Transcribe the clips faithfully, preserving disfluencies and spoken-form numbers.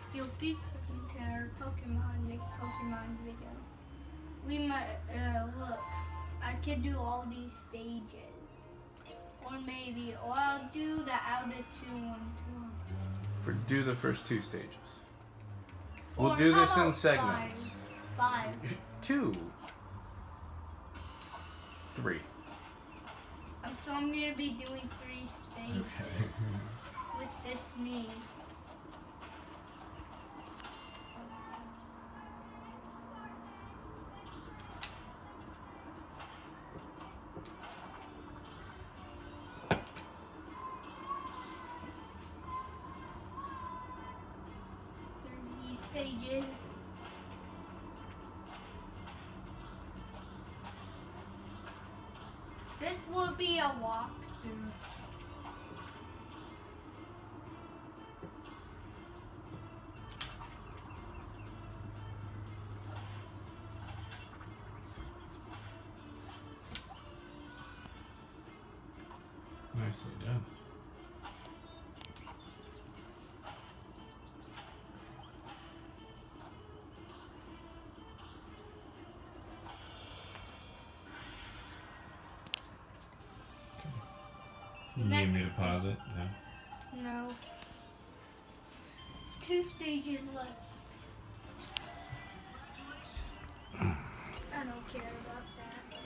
You'll be put into our Pokemon, next Pokemon video. We might, uh, look, I could do all these stages. Or maybe, or I'll do the other two one too. For do the first two stages. We'll Or do how this in about segments. Five. Five. Two. Three. Um, so I'm gonna be doing three stages Okay. with this me. Three stages. This will be a walkthrough. Nicely done. You need me to pause it? No. No. Two stages left. I don't care about that.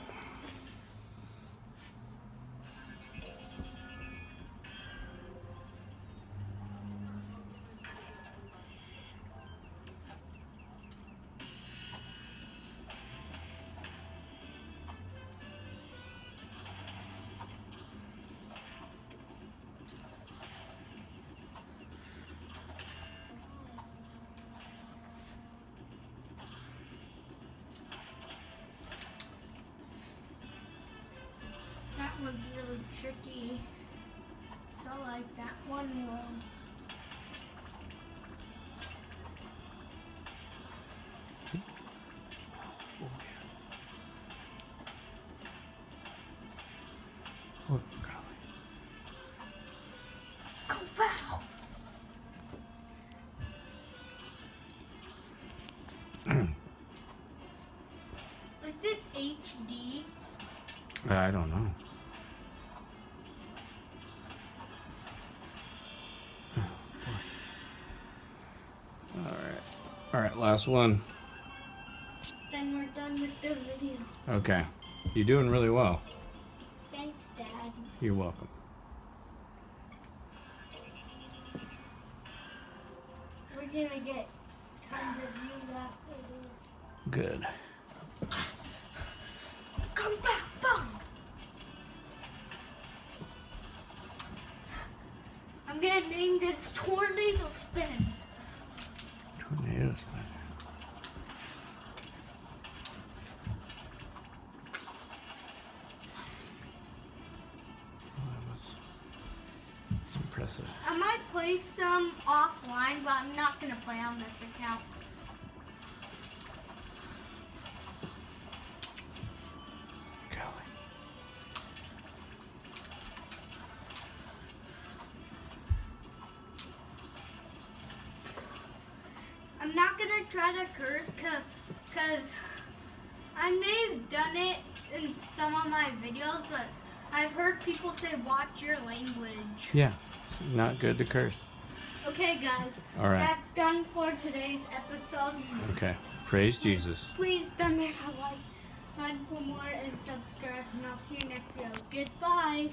That one's really tricky. So like that one will. Oh, Go wow! Is this H D? I don't know. All right. All right, last one. Then we're done with the video. Okay. You're doing really well. Thanks, Dad. You're welcome. We're gonna get tons of views after this. Good. Come back, boom! I'm gonna name this Tornado Spin. Tornado spin. Oh, that was that's impressive. I might play some offline, but I'm not gonna play on this account. Golly. I'm not gonna try to curse because I may have done it in some of my videos, but I've heard people say watch your language. Yeah, it's not good to curse. Okay, guys. All right. That's done for today's episode. Okay. Praise Jesus. Please don't forget to like, like for more, and subscribe, and I'll see you next video. Goodbye.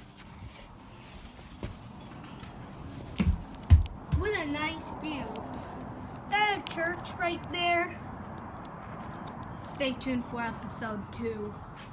What a nice view. That a church right there. Stay tuned for episode two.